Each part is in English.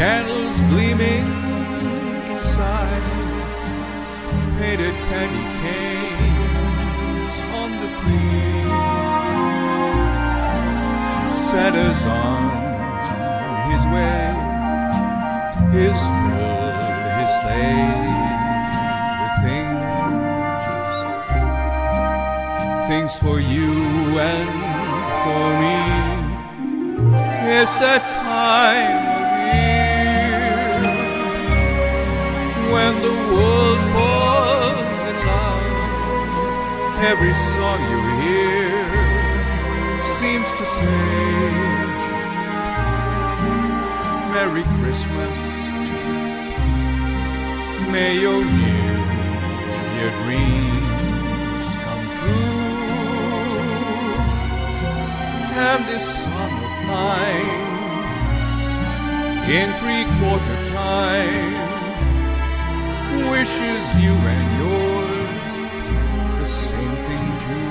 candles gleaming inside, painted candy canes on the tree. Santa's on his way, he's filled his sleigh with things for you and for me. It's that time of year when the world falls in love. Every song you hear seems to say, Merry Christmas, may your New Year dreams come true. And this song of mine, in three-quarter time, wishes you and yours the same thing too.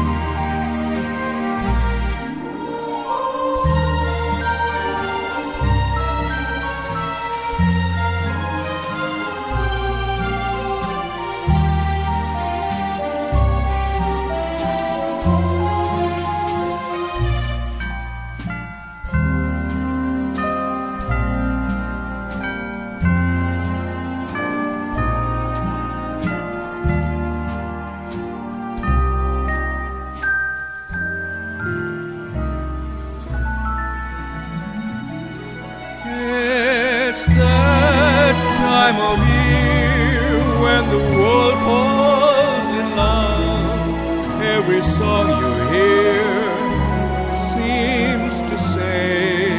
It's that time of year when the world falls in love. Every song you hear seems to say,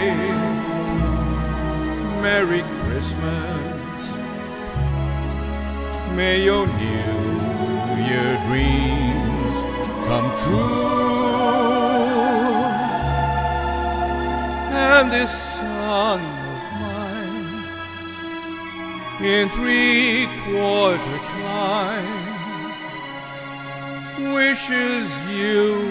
Merry Christmas, may your New Year dreams come true. And this song in three-quarter time wishes you